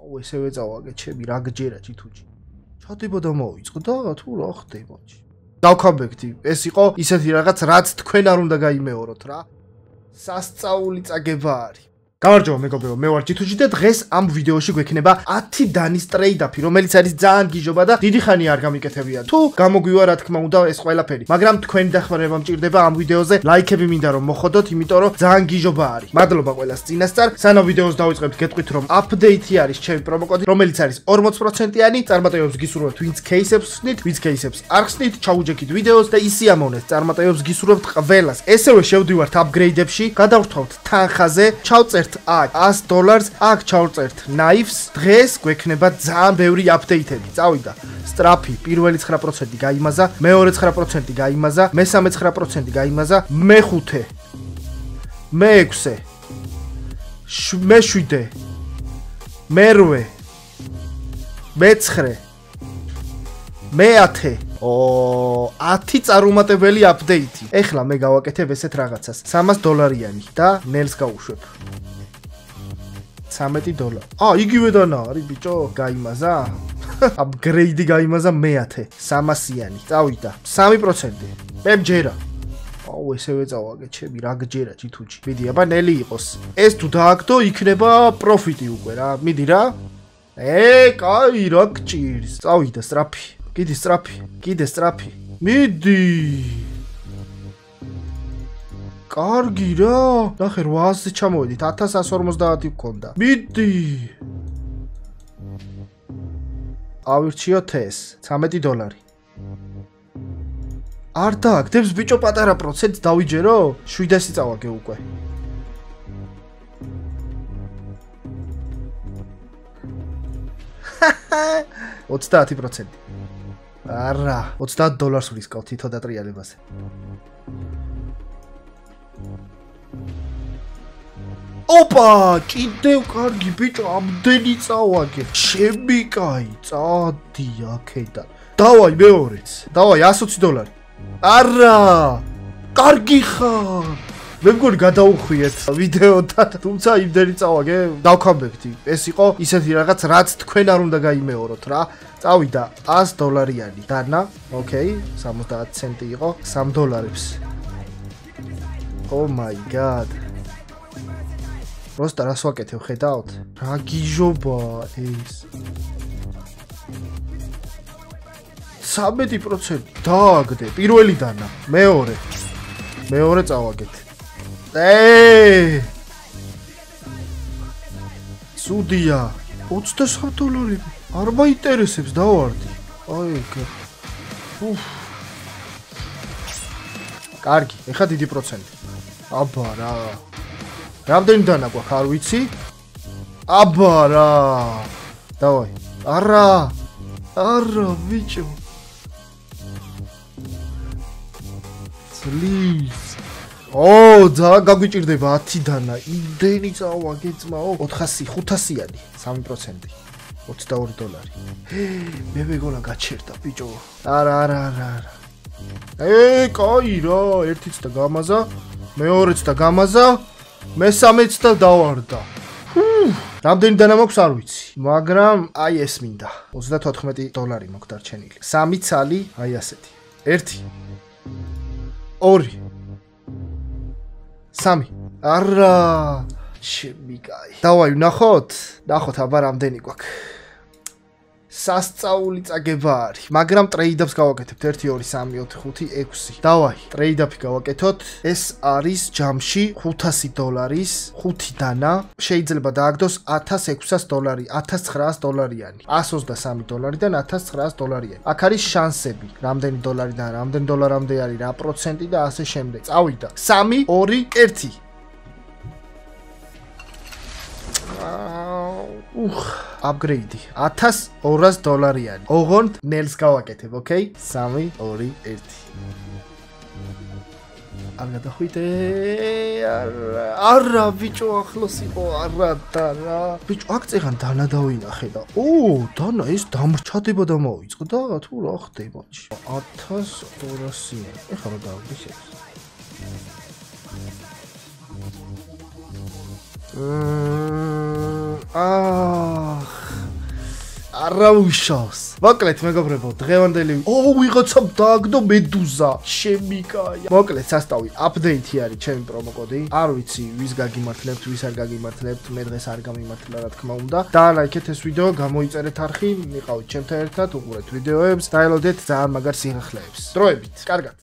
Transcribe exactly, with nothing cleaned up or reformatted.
აუ ესევე წავაგე ჩემი რა გჯერა ჭითუჭი ჩადება და მოიწყო და თუ რა ხდება დავქაბექტი ეს იყო ისეთი რაღაც რაც თქვენ არ უნდა გაიმეოროთ რა სასწაული წაგება არის გამარჯობა მეგობრებო მე ვარ ჭითუჭი და დღეს ამ ვიდეოში გვექნება ათი დანის ტრეიდაფი რომელიც არის ძალიან გიჟობა და დიდი ხანი არ გამიკეთებია თუ გამოგვივა რა თქმა უნდა ეს ყველაფერი მაგრამ თქვენი დახმარება მჭირდება ამ ვიდეოზე ლაიქები მინდა რომ მოხოდოთ იმიტომ რომ ძალიან გიჟობა არის მადლობა ყველას წინასწარ სანამ ვიდეოს დავიწყებთ გეტყვით რომ აპდეითი არის ჩემი პრომოკოდი რომელიც არის ორმოც პროცენტიანი წარმატებებს გისურვებთ ვინც кейსებს ხსნით ვინც кейსებს არ ხსნით ჩაუჯექით ვიდეოს და ისიამოვნეთ წარმატებებს გისურვებთ ყველას ესევე შევდივართ აპგრეიდებში გადავრთვალთ თანხაზე ჩავწერთ აქ ას დოლარს აქ ჩავწერთ ნაიფს დღეს გვექნება ძალიან ბევრი აპდეითები წავიდა სტრაფი პირველი ცხრა პროცენტი გაიმაზა მეორე ცხრა პროცენტი გაიმაზა მესამე ცხრა პროცენტი გაიმაზა მეხუთე მეექვსე მეშვიდე მერვე მეცხრე მეათე ო ათი წარუმატებელი აპდეითი ეხლა მე გავაკეთებ ესეთ რაღაცას სამას დოლარიანი და ნელს გავუშვებ ცამეტი დოლარი. აა, იგივე დანა არის ბიჭო, გაიმაზა. აპგრეიდი გაიმაზა მეათე, სამასიანი. წავიდა, სამი პროცენტი. მე მჯერა. აუ, ესევე წავაგე ჩემი რა გჯერა ჭითუჭი. მიდი, აბა ნელი იყოს. ეს თუ დააგდო, იქნება პროფიტი უკვე რა. მიდი რა. ე, კაი, რა გჭირს. წავიდა სტრაფი. კიდე სტრაფი, კიდე სტრაფი. მიდი. კარგი რა, ნახე რვაასზე ჩამოვედით, ათას ას ორმოცდაათი გქონდა. მიდი. ავირჩიოთ ეს, ცამეტი დოლარი. არ დააგდებს ბიჭო პატარა პროცენტს დავიჯერო? შვიდასი წავაგე უკვე. ოცდაათი პროცენტი. არა, ოცდაათ დოლარს ვრისკავ თითო დატრიალებაზე. ოპა, კიდევ კარგი ბიჭო, ამდენი წავაგე. ჩემი კაი, წადი აქედან. დავაი მეორეც. დავაი ას ოცი დოლარი. არა! კარგი ხარ. მე მგონი გადაუხვიეთ ვიდეოდან, თუმცა იმდენი წავაგე, დავქამბექთი. ეს იყო ისეთი რაღაც, რაც თქვენ არ უნდა გაიმეოროთ რა. წავიდა ას დოლარიანი დანა. ოკეი, სამოცდაათი ცენტი იყო, სამ დოლარებს. Oh my god. Просто რას ვაკეთებ ხედავთ? რა გიჟობა ეს. ცამეტი პროცენტი დააგდე პირველი დანა, მეორე. მეორე წავაგეთ. ე! სუდია, ოცდასამი დოლარი. არ მაინტერესებს დავარდი. აი ეგ. უფ. კარგი, ეხა დიდი პროცენტი. აბა რა. რამდენი დანა გვაქვს არ ვიცი? აბა რა. დავაი. არა. არა ბიჭო. Please. ო, ძალიან გაგვიჭირდება ათი დანა. იმდენი წავაგე ძმაო. ოთხასი, ხუთასიანი, სამი პროცენტი. ოცდაორი დოლარი. მე მეგონა გაჩერდა ბიჭო. არა, არა, არა, არა. ე, კაი რა, ერთიც და გამაზა, მეორეც და გამაზა, მესამეც და დავარდა. რამდენი დანა მაქვს არ ვიცი, მაგრამ აი ეს მინდა. ოცდათოთხმეტი დოლარი მაქვს დარჩენილი. სამი ცალი, აი ასეთი. ერთი. ორი. სამი. არა. ჩემი კაი. დავაი ვნახოთ? ნახოთ აბა რამდენი გვაქვს. სასწაული წაგება არის, მაგრამ ტრეიდაპს გავაკეთებთ ერთი ორი სამი ოთხი ხუთი ექვსი. დავაი, ტრეიდაპი გავაკეთოთ. ეს არის ჯამში ხუთასი დოლარის, ხუთი დანა. შეიძლება დააგდოს ათას ექვსას დოლარი, ათას ცხრაას დოლარიანი. ას ოცდასამი დოლარიდან ათას ცხრაას დოლარიანი. აქ არის შანსები, რამდენი დოლარიდან, რამდენი დოლარამდე არის, რა პროცენტი და ასე შემდეგ. წავიდა. სამი, ორი, ერთი. უხ, აპგრეიდი. ათას ორას დოლარიანი. ოღონდ ნელს გავაკეთებ, ოკეი? სამი, ორი, ერთი. არ გადახვიდე. არა, არა, ბიჭო, ახლოს იყო, არა და რა. ბიჭო, აქ წეღან დანა დავინახე და ო, დანა ეს დამრჩადება და მოიწყო და თუ რა ხდება? ათას ორასი. ეხლა რა დავიქცევ? აх არა უშავს. მოკლედ მეგობრებო, დღევანდელი ო ვიღაცამ დააგდო მედუზა. ჩემი კაია. მოკლედ სასტავი აპდეითი არის ჩემი პრომოკოდი. არ ვიცი ვის გაგიმართლებთ, ვის არ გაგიმართლებთ, მე დღეს არ გამიმართლა რა თქმა უნდა. დაალაიქეთ ეს ვიდეო, გამოიწერეთ არხი, მიყავით ჩემთან ერთად, უყურეთ ვიდეოებს, დაელოდეთ ძალიან მაგარ სიხახლეებს. დროებით. კარგად.